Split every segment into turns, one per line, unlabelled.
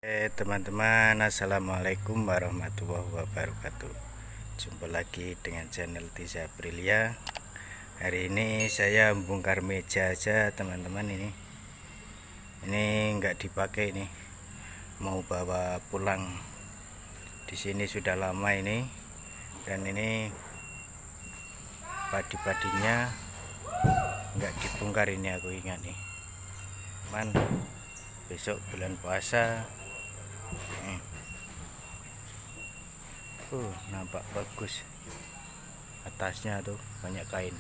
Teman-teman, assalamualaikum warahmatullahi wabarakatuh. Jumpa lagi dengan channel Tisa Aprilia. Hari ini saya bongkar meja aja, teman-teman. Ini nggak dipakai, ini mau bawa pulang. Di sini sudah lama ini, dan ini padi-padinya nggak dibongkar. Ini aku ingat nih, teman. Besok bulan puasa. Nampak bagus, atasnya tuh banyak kain.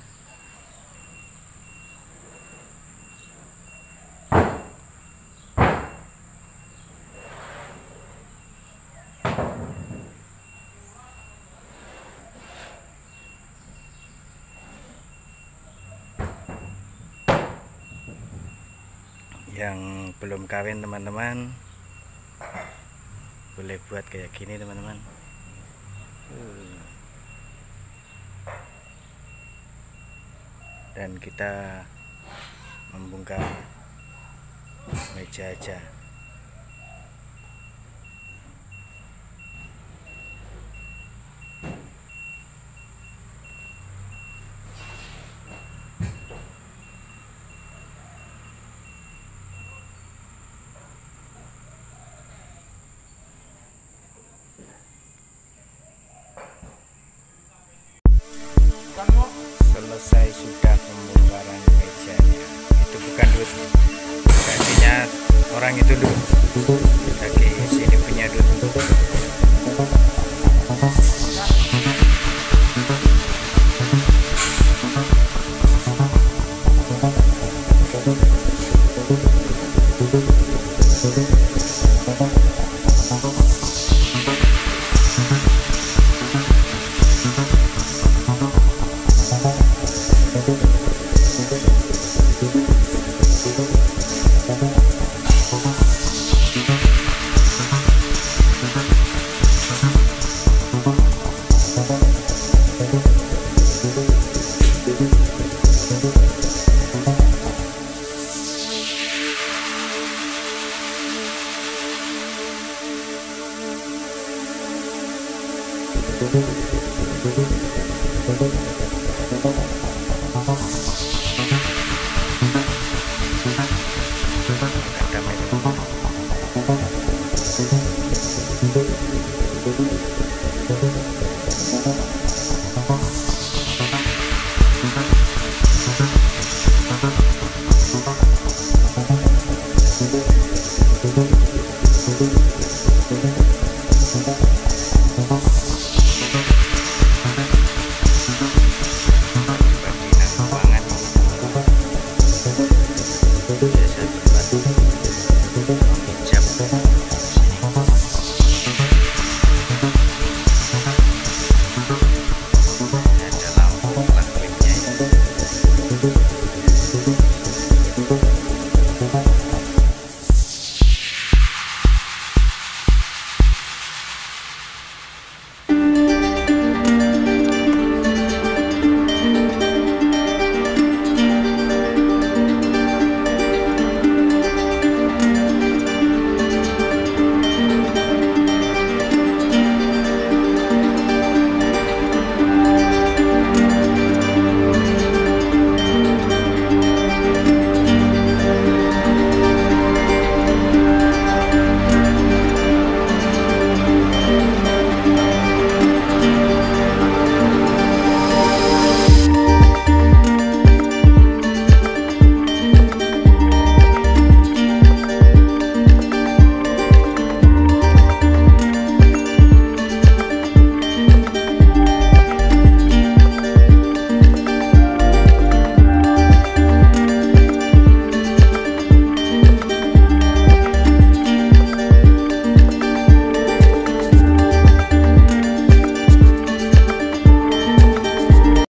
Yang belum kawin, teman-teman, boleh buat kayak gini, teman-teman. Dan kita membongkar meja aja. Selesai sudah pembongkaran mejanya. Itu bukan duit, gantinya orang itu dulu. Kaki sini punya dulu.